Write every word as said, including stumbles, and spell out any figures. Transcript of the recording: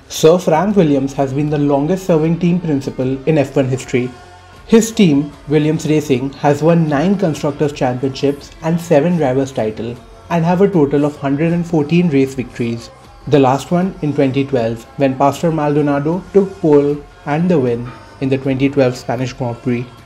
Sir Frank Williams has been the longest serving team principal in F one history. His team, Williams Racing, has won nine Constructors' Championships and seven Drivers' title and have a total of one hundred fourteen race victories. The last one in twenty twelve when Pastor Maldonado took pole and the win in the twenty twelve Spanish Grand Prix.